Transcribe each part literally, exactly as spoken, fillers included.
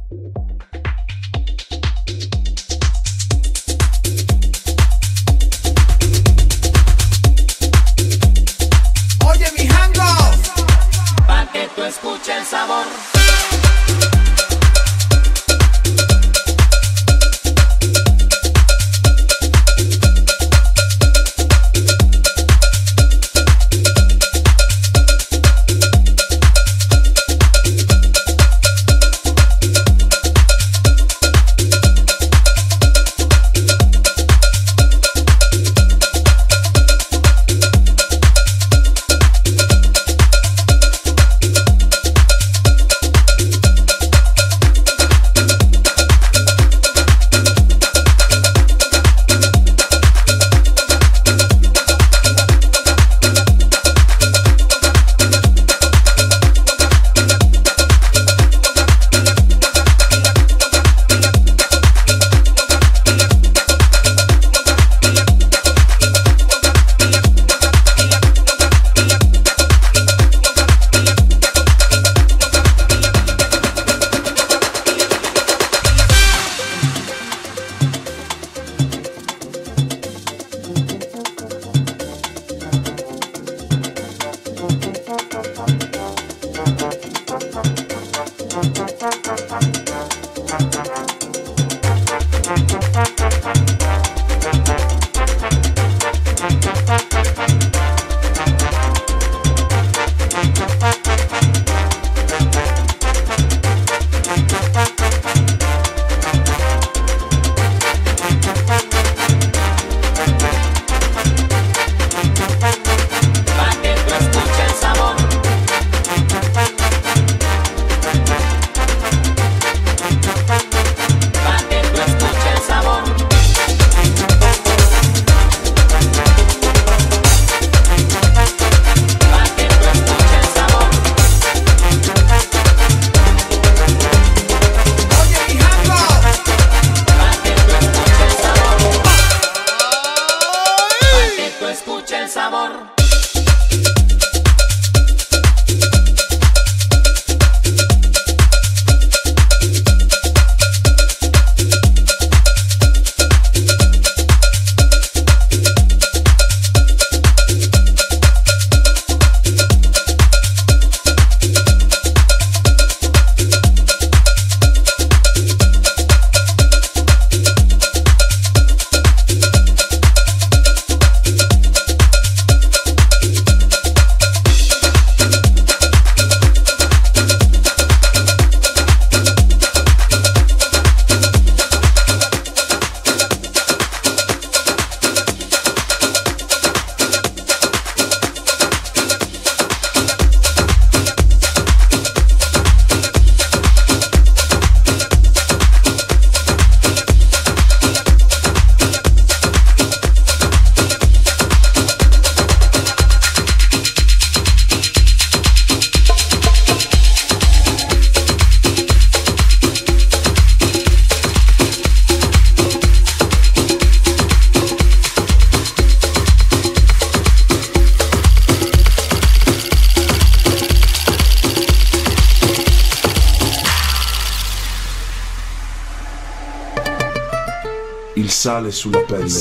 Il sale sulla pelle,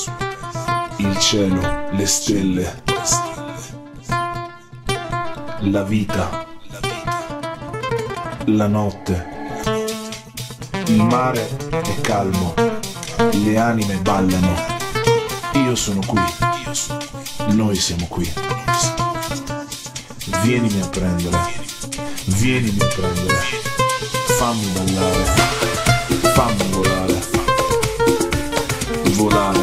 il cielo, le stelle, la vita, la notte, il mare è calmo, le anime ballano, io sono qui, noi siamo qui. Vienimi a prendere, vienimi a prendere, fammi ballare, fammi volare, volare,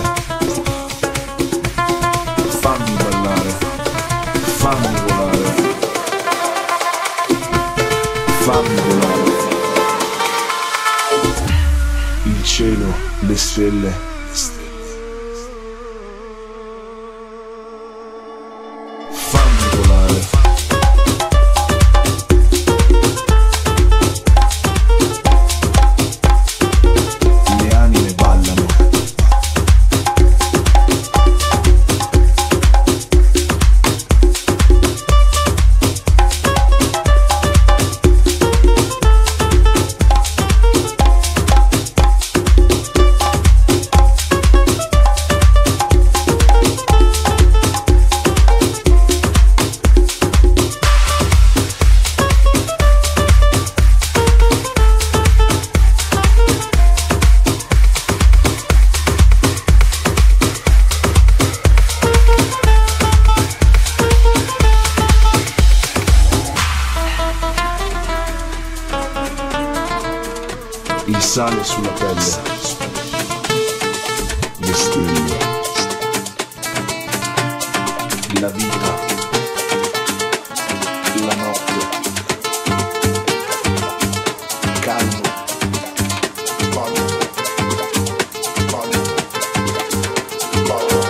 fammi ballare, fammi volare, fammi volare. Il cielo, le stelle, il sale sulla pelle, le stelle, la vita, la notte, calmo, paolo, paolo, paolo.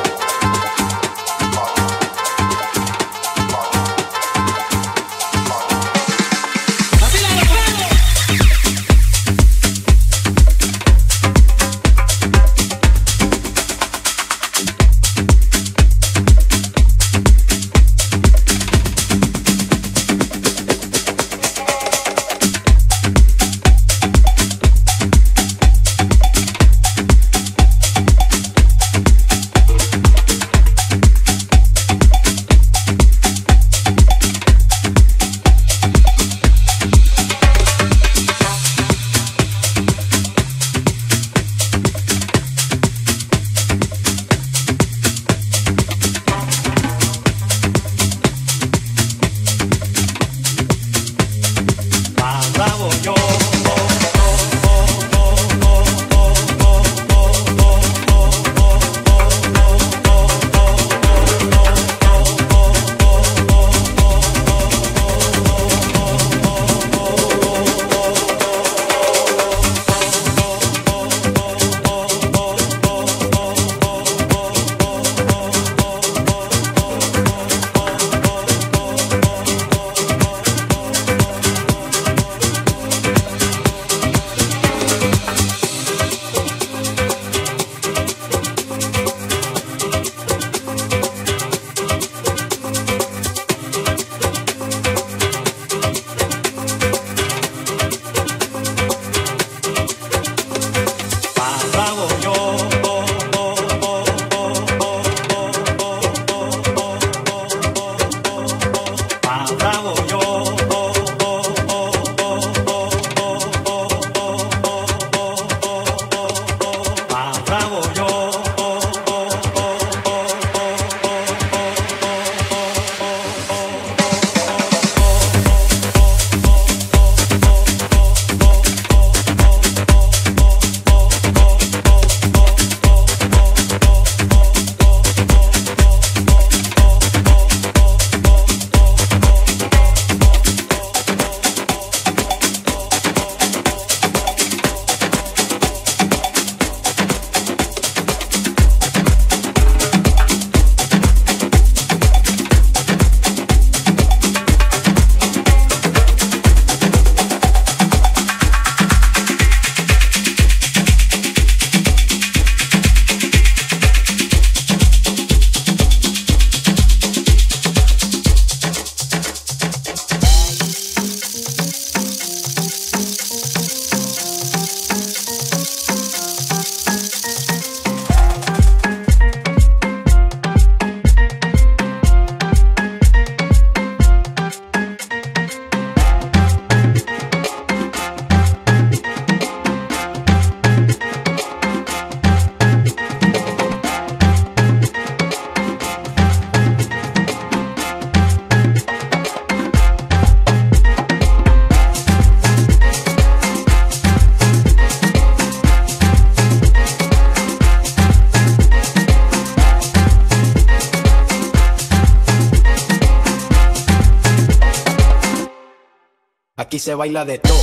Aquí se baila de todo.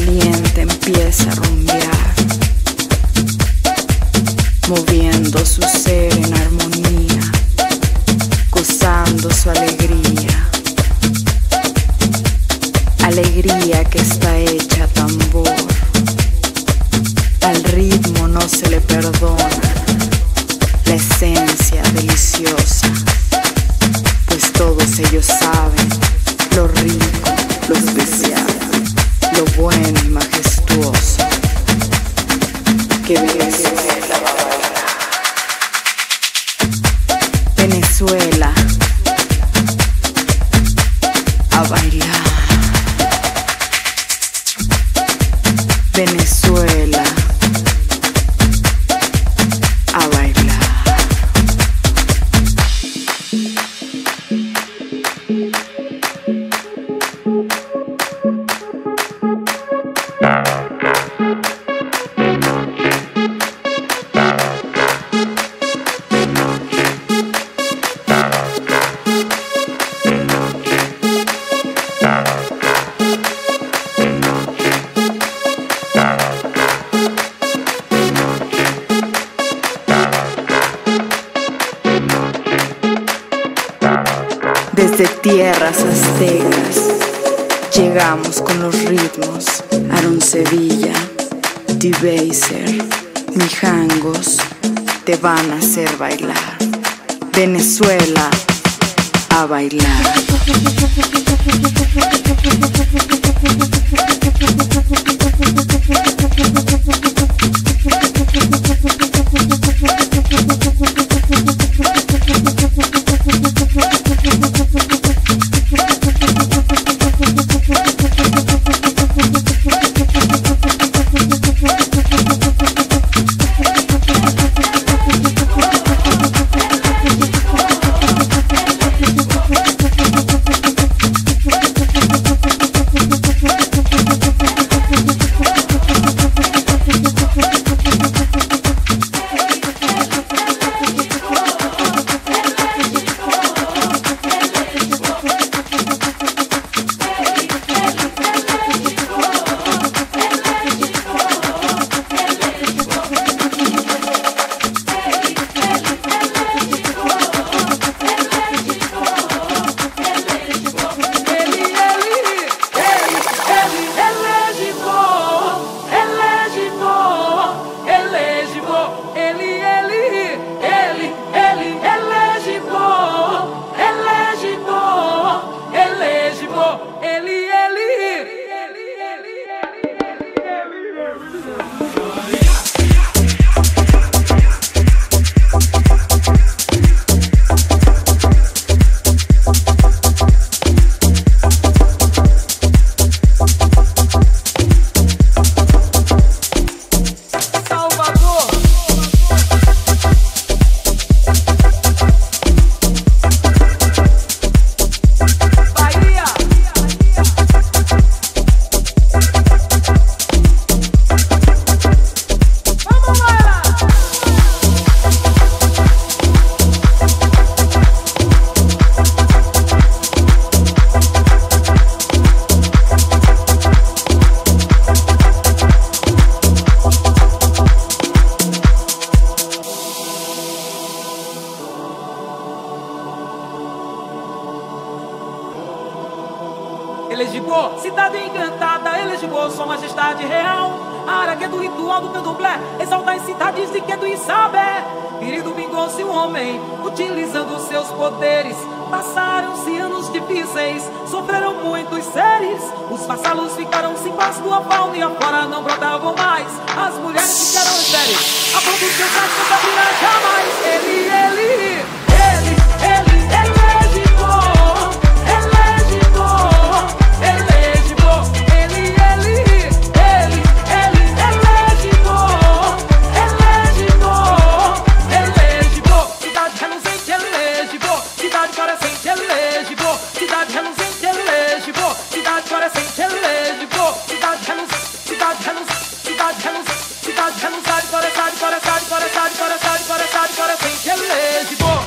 corriente empieza a rumbear, moviendo su ser en armonía, gozando su alegría, alegría que está hecha tambor. Al ritmo no se le perdona la esencia deliciosa, pues todos ellos saben lo rico, lo especial, lo bueno y majestuoso que Venezuela va a bailar. Venezuela a bailar. Venezuela a bailar. Desde tierras aztecas llegamos con los ritmos. Aaron Sevilla, D-Baser, Mijangos te van a hacer bailar. Venezuela a bailar. Elegibo, cidade encantada, Elegibo, sua majestade real. Araque do ritual do candomblé, exaltar em cidades de Quedo e Sabé. Querido vingou-se um homem, utilizando seus poderes. Passaram-se anos difíceis, sofreram muitos seres. Os vassalos ficaram sem paz, tua fauna e afora não brotavam mais. As mulheres ficaram estéreis, a ponto de seus olhos não abrirão jamais. Ele, ele, ele, ele, Elegibo, Elegibo, Elegibo, ele, ele, ele, ele, Elegibo, Elegibo, Elegibo. Cidade reluzente, Elegibo, cidade florescente, Elegibo, cidade reluzente, Elegibo, cidade florescente, Elegibo, cidade reluzente, cidade reluzente, cidade reluzente, cidade reluzente, florescente, florescente, florescente, florescente, florescente, florescente, Elegibo.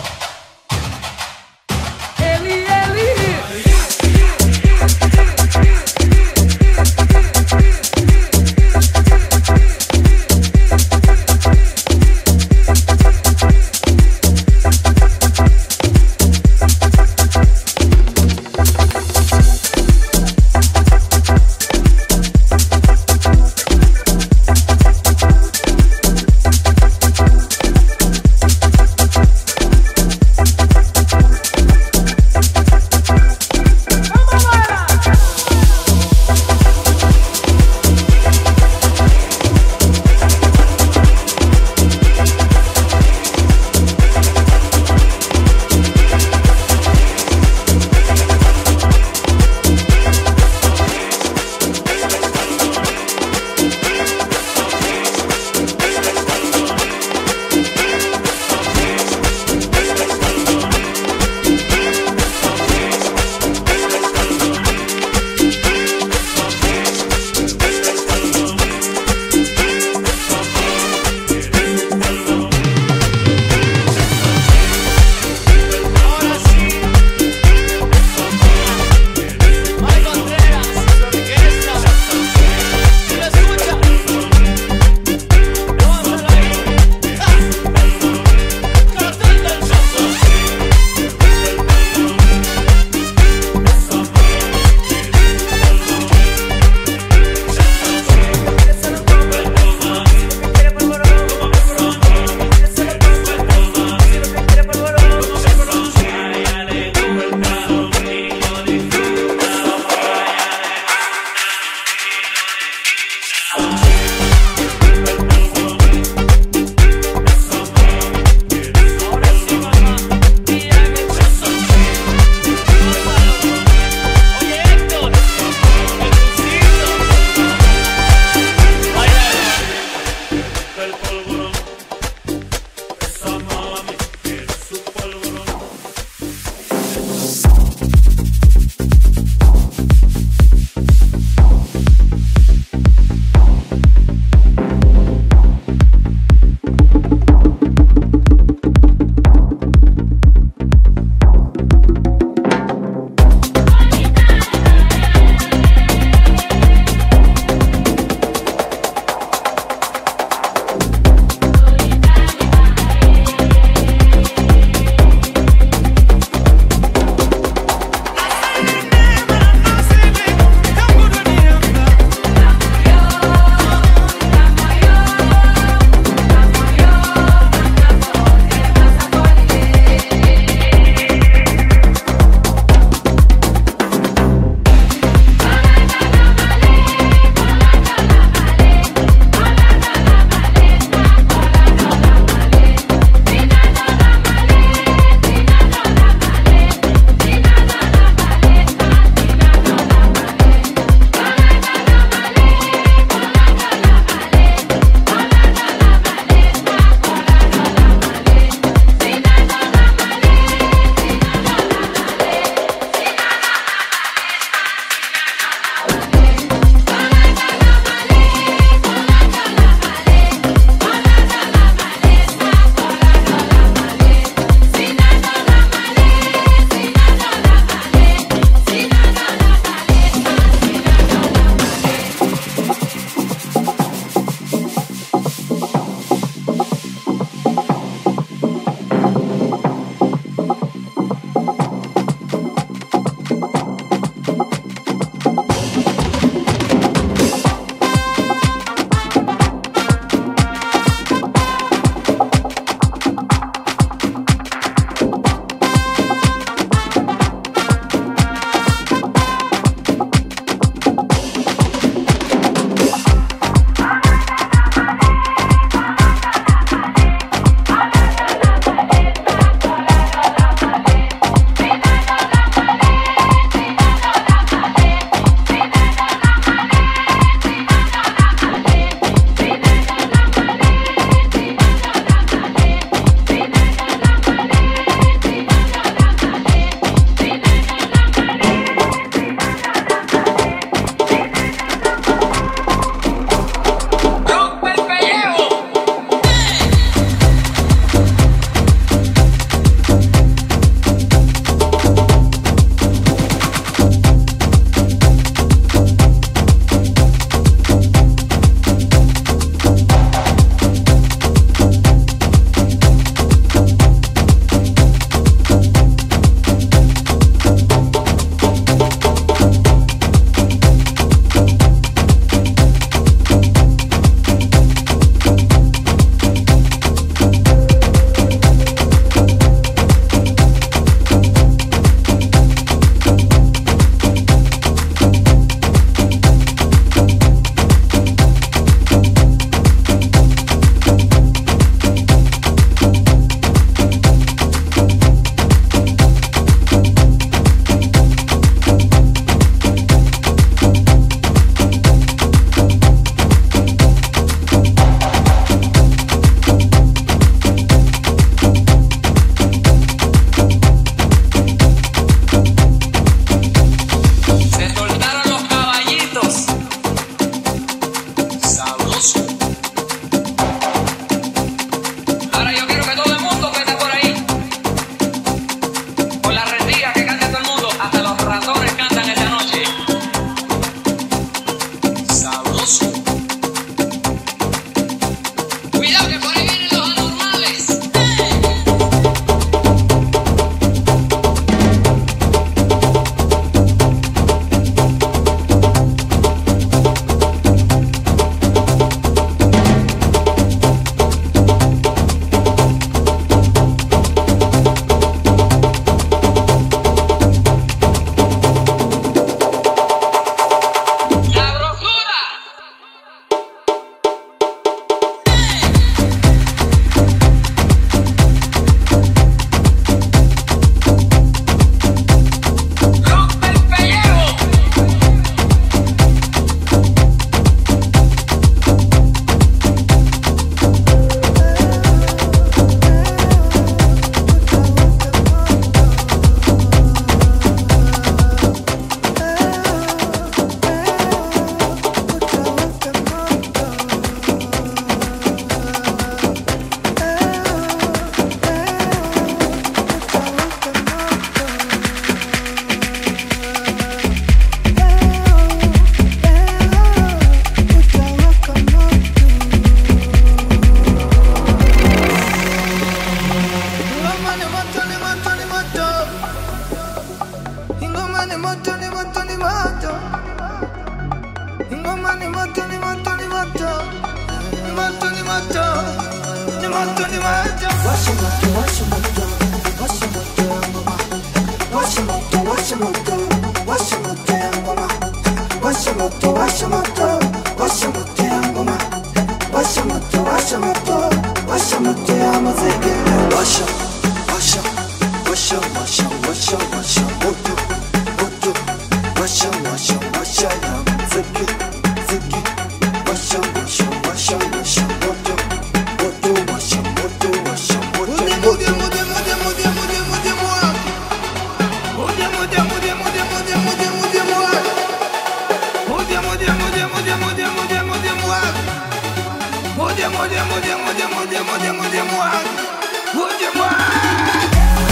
moto ni moto. Washa moto, washa moto, washa moto ya ngoma. Washa moto, washa moto, washa moto ya ngoma. Washa moto, washa moto, washa moto ya ngoma. Washa moto, washa moto, washa moto ya muziki. Washa, washa, washa, washa, washa, washa moto, moto. Washa, washa, washa ya muziki, muziki. Washa, washa, washa, washa moto, moto. Washa moto, washa moto. Mude, mude, mude, mude, mude, mude, mude, mude. Mude, mude, mude, mude, mude, mude, mude, mude. Mude, mude, mude, mude, mude, mude, mude, mude. Mude, mude, mude, mude, mude, mude, mude, mude. Mude, mude.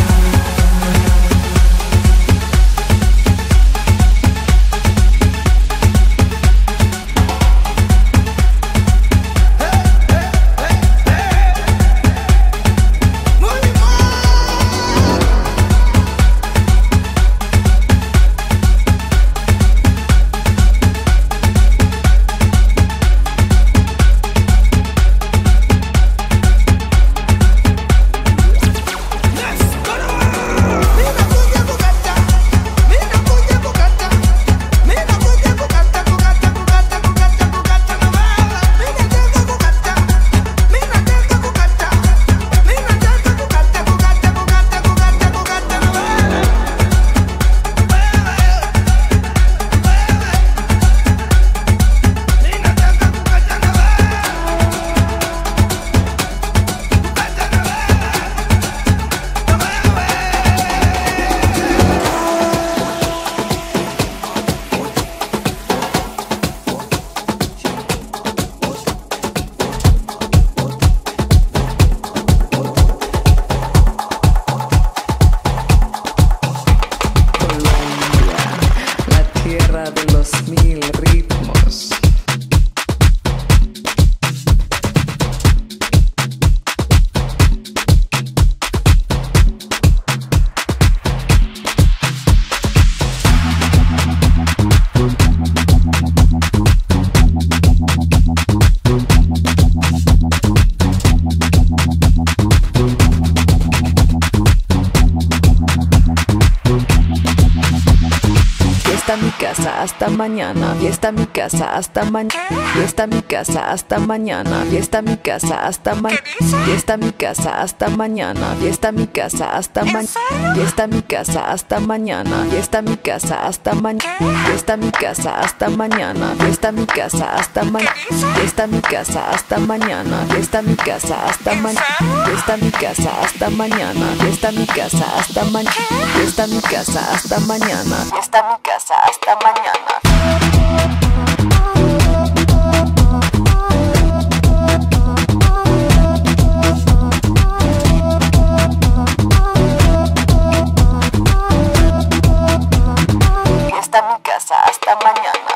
Hasta mañana, fiesta mi casa hasta mañana, fiesta mi casa hasta mañana, fiesta mi casa hasta mañana, fiesta mi casa hasta mañana, fiesta mi casa hasta mañana, fiesta mi casa hasta mañana, fiesta mi casa hasta mañana, fiesta mi casa hasta mañana, fiesta mi casa hasta mañana, fiesta mi casa hasta mañana, fiesta mi casa hasta mañana, fiesta mi casa hasta mañana, fiesta mi casa hasta mañana, fiesta mi casa hasta mañana, fiesta mi casa hasta mañana. Fiesta mi casa hasta mañana.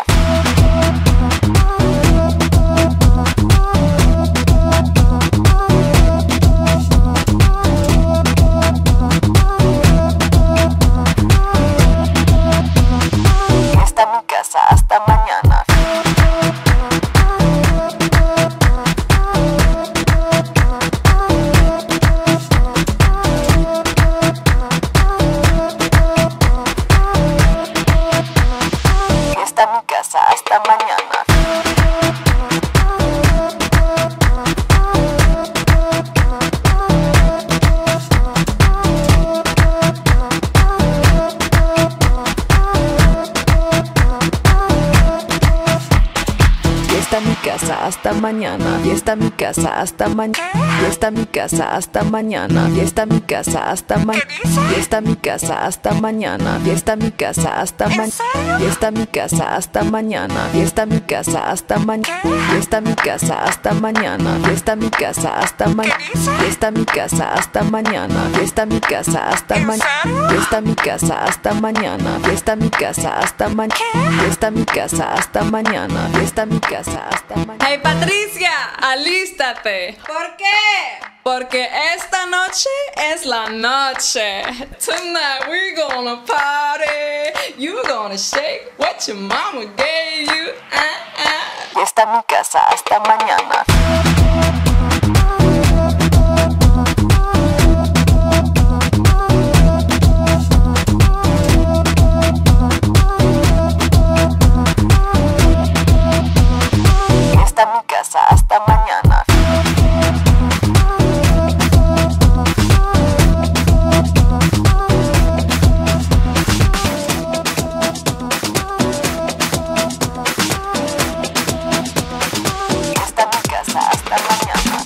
Fiesta mi casa hasta mañana. Fiesta mi casa hasta mañana. Fiesta mi casa hasta mañana, fiesta mi casa hasta mañana, fiesta mi casa hasta mañana, fiesta mi casa hasta mañana, fiesta mi casa hasta mañana, fiesta mi casa hasta mañana, fiesta mi casa hasta mañana, fiesta mi casa hasta mañana, fiesta mi casa hasta mañana, fiesta mi casa hasta mañana, fiesta mi casa hasta mañana, fiesta mi casa hasta mañana, fiesta mi casa hasta mañana, fiesta mi casa hasta mañana, fiesta mi casa hasta mañana, fiesta mi casa hasta mañana. Hey Patricia, alístate. ¿Por qué? Porque esta noche es la noche. Tonight we're gonna party. You gonna shake what your mama gave you. Uh, uh. Fiesta mi casa hasta mañana. Esta es mi casa, hasta mañana. Esta es mi casa, hasta mañana.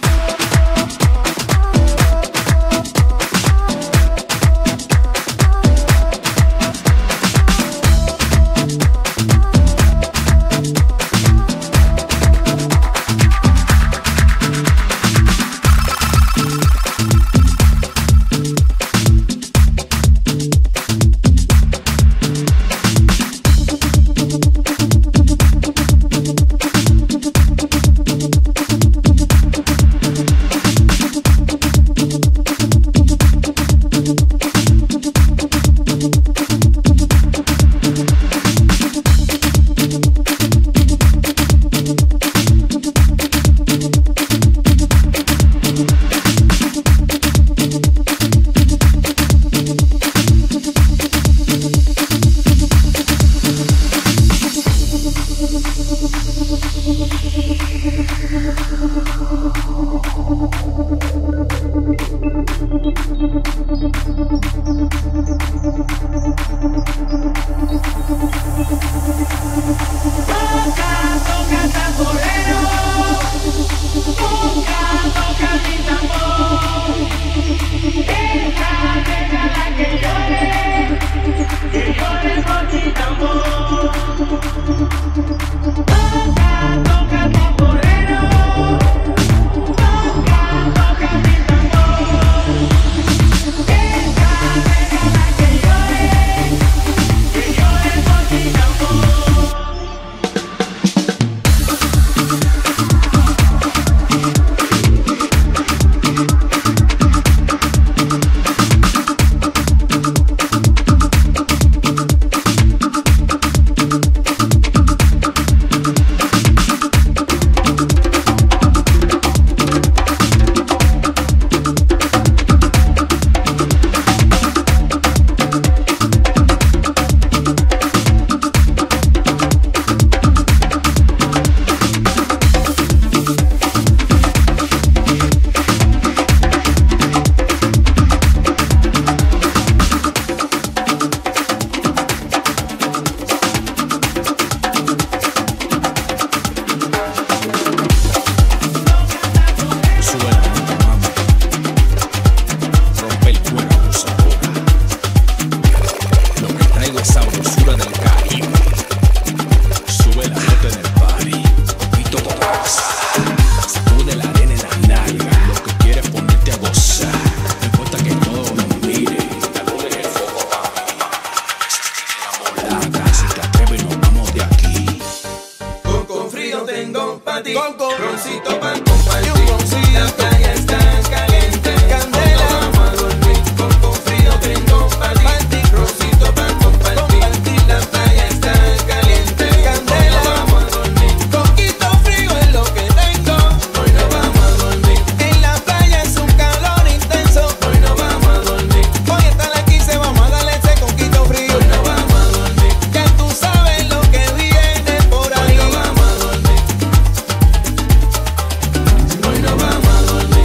Hoy no vamos a dormir.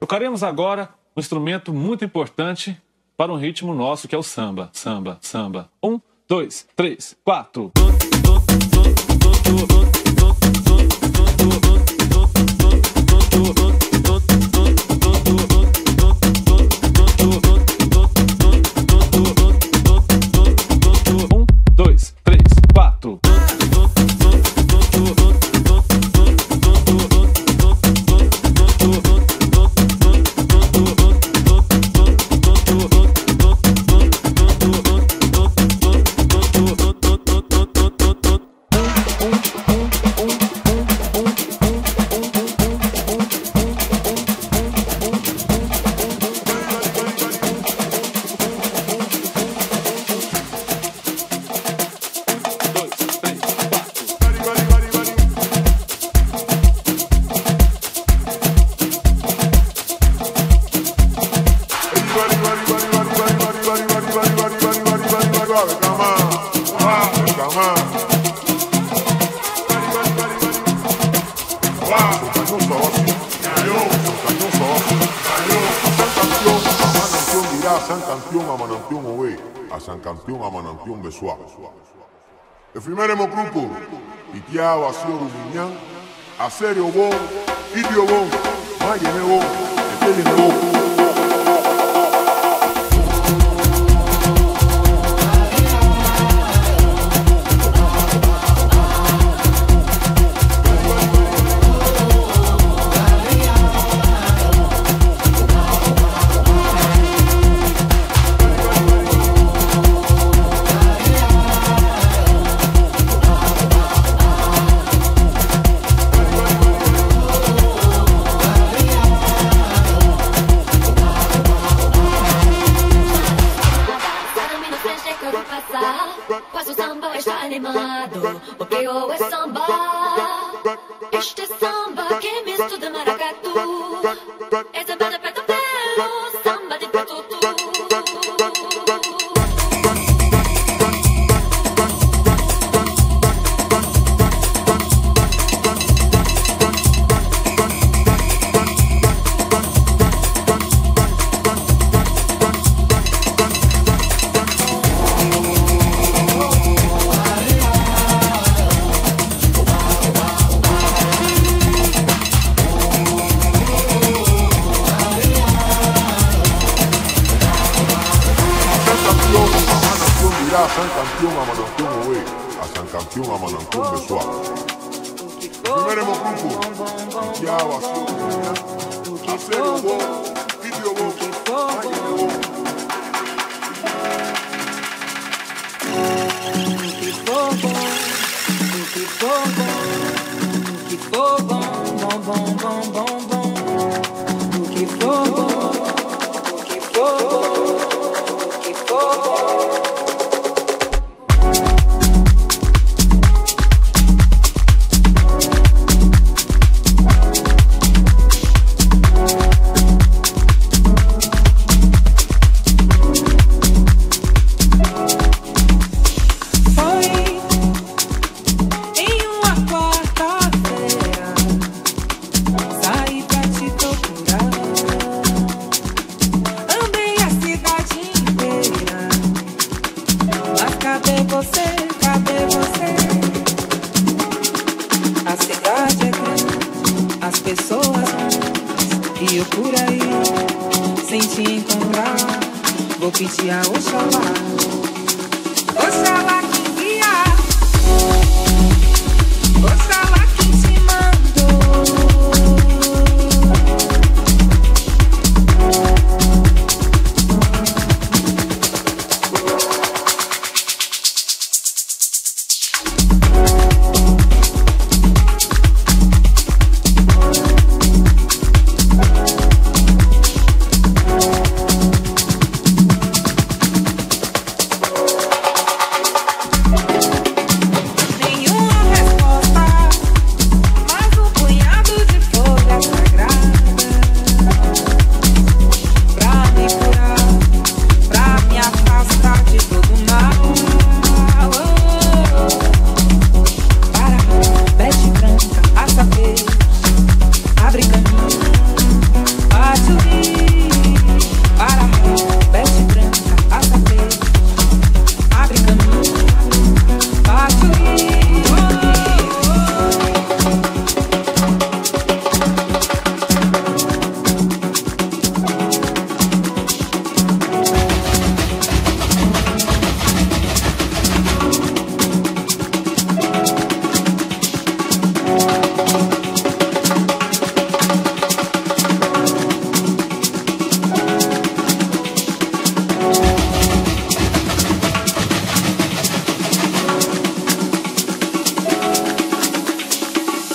Tocaremos agora um instrumento muito importante para um ritmo nosso, que é o samba. Samba, samba. Um, dois, três, quatro. Um, dois, três, quatro. Efiméremo grupo, Itiao, Asio, Rumiñán, Aserio, Bon, Idio, Bon, Mayene, Bon, Eteline, Bon. Pois o samba está animado, porque o é samba. Este samba que é misto de maracatu. É samba de preto velho, samba de tututu. San Campeón a Manantión Oe, a San Campeón a Manantión Besoa. Efiméremo grupo, Itiao, Asio, Rumiñán, Aserio, Bon, Idio, Bon, Mayene, Bon.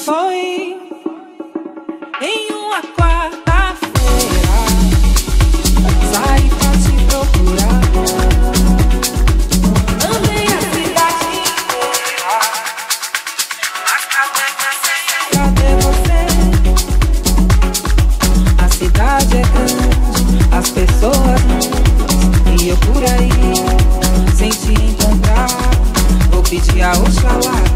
Foi em uma quarta-feira, saí pra te procurar. Andei a cidade inteira, mas cadê você? Cadê você? A cidade é grande, as pessoas não, e eu por aí, sem te encontrar, vou pedir a Oxalá